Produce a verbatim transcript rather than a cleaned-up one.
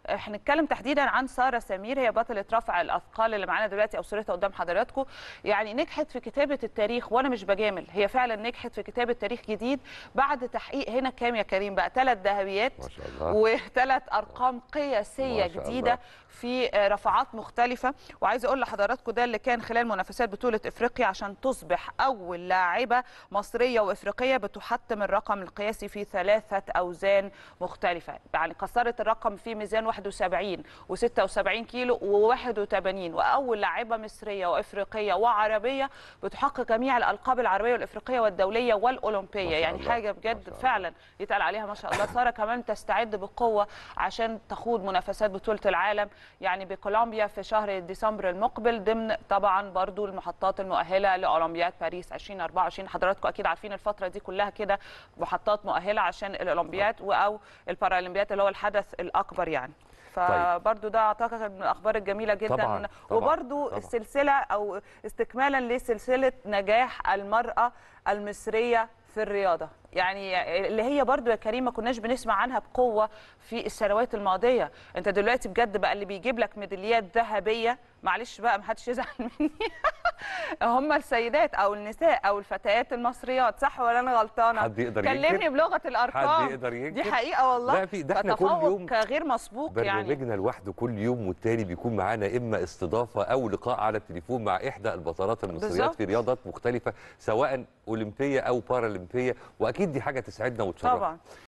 هنتكلم تحديدا عن ساره سمير، هي بطله رفع الاثقال اللي معانا دلوقتي او صورتها قدام حضراتكم. يعني نجحت في كتابه التاريخ، وانا مش بجامل، هي فعلا نجحت في كتابه تاريخ جديد بعد تحقيق هنا كام يا كريم بقى ثلاث ذهبيات ما شاء الله وثلاث ارقام قياسيه جديده في رفعات مختلفه. وعايزه اقول لحضراتكم ده اللي كان خلال منافسات بطوله افريقيا عشان تصبح اول لاعبه مصريه وافريقيه بتحطم الرقم القياسي في ثلاثه اوزان مختلفه. يعني كسرت الرقم في ميزان واحد وسبعين وستة وسبعين كيلو وواحد وثمانين، واول لاعبه مصريه وافريقيه وعربيه بتحقق جميع الالقاب العربيه والافريقيه والدوليه والاولمبيه. يعني الله. حاجه بجد فعلا يتقال عليها ما شاء الله. ساره كمان تستعد بقوه عشان تخوض منافسات بطوله العالم يعني بكولومبيا في شهر ديسمبر المقبل، ضمن طبعا برضو المحطات المؤهله لاولمبياد باريس ألفين وأربعة وعشرين. حضراتكم اكيد عارفين الفتره دي كلها كده محطات مؤهله عشان الاولمبياد او البارالمبياد اللي هو الحدث الاكبر يعني. فبرضو ده اعتقد من الاخبار الجميله جدا. طبعاً. وبرضو طبعاً. السلسله او استكمالا لسلسله نجاح المراه المصريه في الرياضه، يعني اللي هي برضو يا كريم ما كناش بنسمع عنها بقوه في السنوات الماضيه. انت دلوقتي بجد بقى اللي بيجيب لك ميداليات ذهبيه، معلش بقى ما حدش يزعل مني هم السيدات او النساء او الفتيات المصريات، صح ولا انا غلطانه؟ حد يقدر ينكر؟ كلمني بلغه الارقام. حد يقدر ينكر؟ دي حقيقه والله. لا في ده احنا كل يوم غير مسبوق يعني. برنامجنا لوحده كل يوم والتاني بيكون معانا اما استضافه او لقاء على التليفون مع احدى البطلات المصريات بالزبط. في رياضات مختلفه سواء اولمبيه او بارالمبيه، واكيد دي حاجه تسعدنا وتشرفنا. طبعا.